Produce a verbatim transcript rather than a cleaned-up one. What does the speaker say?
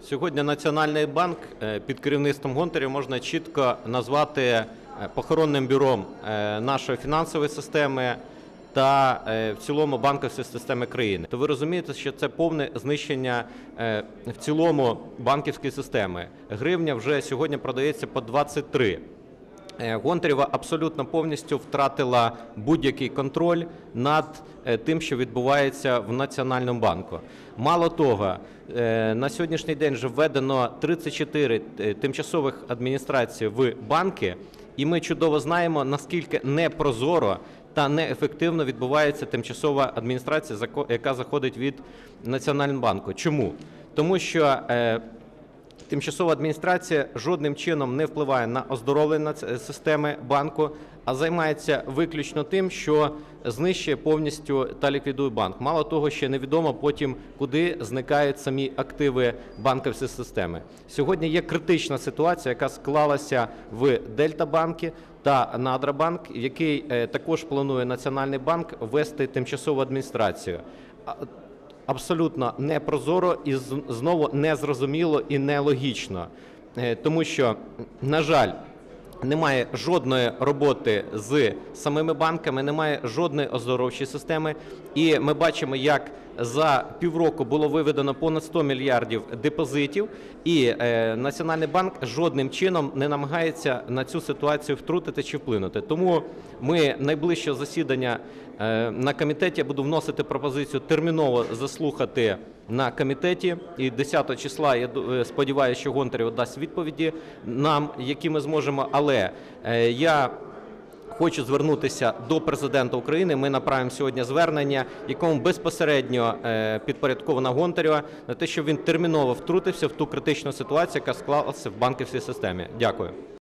Сьогодні Національний банк під керівництвом Гонтарєва можна чітко назвати похоронним бюром нашої фінансової системи та в цілому банківської системи країни. То ви розумієте, що це повне знищення в цілому банківської системи. Гривня вже сьогодні продається по двадцять три. Гонтарєва абсолютно повністю втратила будь-який контроль над тим, що відбувається в Національному банку. Мало того, на сьогоднішній день вже введено тридцять чотири тимчасових адміністрацій в банки, і ми чудово знаємо, наскільки непрозоро та неефективно відбувається тимчасова адміністрація, яка заходить від Національного банку. Чому? Тому що тимчасова адміністрація жодним чином не впливає на оздоровлення системи банку, а займається виключно тим, що знищує повністю та ліквідує банк. Мало того, ще невідомо потім, куди зникають самі активи банківської системи. Сьогодні є критична ситуація, яка склалася в Дельта-банку та Надрабанк, який також планує Національний банк ввести тимчасову адміністрацію. Абсолютно непрозоро і знову незрозуміло і нелогічно, тому що, на жаль, немає жодної роботи з самими банками, немає жодної оздоровчої системи, і ми бачимо, як за півроку було виведено понад сто мільярдів депозитів, і Національний банк жодним чином не намагається на цю ситуацію втрутити чи вплинути. Тому ми найближче засідання на комітеті, я буду вносити пропозицію терміново заслухати на комітеті, і десятого числа, я сподіваюся, що Гонтарєв дасть відповіді нам, які ми зможемо, але я хочу звернутися до Президента України. Ми направимо сьогодні звернення, якому безпосередньо підпорядковано Гонтарєва, на те, щоб він терміново втрутився в ту критичну ситуацію, яка склалася в банківській системі. Дякую.